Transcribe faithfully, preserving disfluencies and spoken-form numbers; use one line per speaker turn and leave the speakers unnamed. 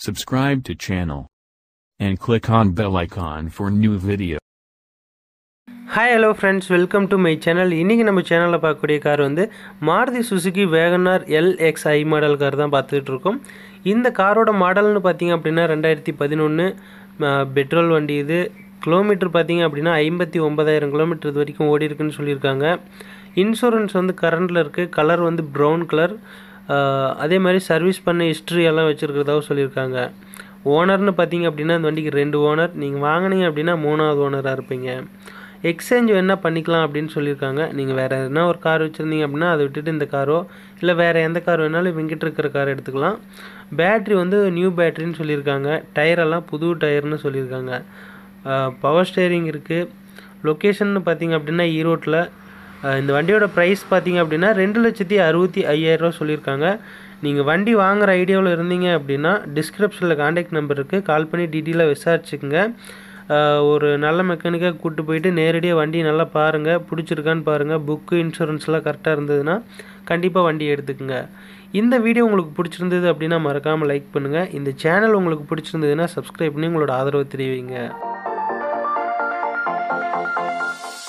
subscribe to channel and click on bell icon for new video.
Hi hello friends, welcome to my channel. இன்னைக்கு நம்ம சேனல்ல பார்க்கக்கூடிய car வந்து Maruti Suzuki WagonR L X I model car தான் பார்த்துட்டு இருக்கோம். இந்த காரோட மாடல்னு பாத்தீங்க அப்படினா ரெண்டாயிரத்து பதினொன்று பெட்ரோல் வண்டி இது. கிலோமீட்டர் பாத்தீங்க அப்படினா ஐம்பத்தி ஒன்பதாயிரம் கிலோமீட்டர் இது வரைக்கும் ஓடி இருக்குன்னு சொல்லிருக்காங்க. இன்சூரன்ஸ் வந்து கரண்ட்ல இருக்கு. கலர் வந்து brown கலர். அதே மாதிரி சர்வீஸ் பண்ண ஹிஸ்டரி எல்லாம் வச்சிருக்கிறதா சொல்லிருக்காங்க. ஓனர்னு பாத்தீங்க அப்படினா இந்த வண்டிக்கு ரெண்டு ஓனர். நீங்க வாங்குனீங்க அப்படினா மூணாவது ஓனரா இருப்பீங்க. எக்ஸ்சேஞ்ச் என்ன பண்ணிக்கலாம் அப்படினு சொல்லிருக்காங்க. நீங்க வேற எதனா ஒரு கார் வச்சிருந்தீங்க அப்படினா அதை விட்டுட்டு இந்த காரோ இல்ல வேற எந்த கார் வேணாலும் இவங்கிட்ட இருக்கிற கார் எடுத்துக்கலாம். பேட்டரி வந்து நியூ பேட்டரின்னு சொல்லிருக்காங்க. டயர் எல்லாம் புது டயர்னு சொல்லிருக்காங்க. பவர் ஸ்டீரிங் இருக்கு. லொகேஷன் பாத்தீங்க அப்படினா ஈரோட்ல. இந்த வண்டியோட பிரைஸ் பாத்தீங்க அப்படினா ரெண்டு லட்சத்தி அறுபத்தி ஐயாயிரம் ரூபாய் சொல்லிருக்காங்க. நீங்க வண்டி வாங்குற ஐடியாவுல இருந்தீங்க அப்படினா டிஸ்கிரிப்ஷன்ல கான்டாக்ட் நம்பர் இருக்கு. கால் பண்ணி டீடைலா விசாரிச்சுக்கங்க. ஒரு நல்ல மெக்கானிக்கா கூட்டி போயிட்டு நேரடியா வண்டி நல்லா பாருங்க. பிடிச்சிருக்கான்னு பாருங்க. புக் இன்சூரன்ஸ்லாம் கரெக்ட்டா இருந்ததுனா கண்டிப்பா வண்டி எடுத்துக்கங்க. இந்த வீடியோ உங்களுக்கு பிடிச்சிருந்தது அப்படினா மறக்காம லைக் பண்ணுங்க. இந்த சேனல் உங்களுக்கு பிடிச்சிருந்ததுனா Subscribe பண்ணி உங்களோட ஆதரவு தெரிவிங்க.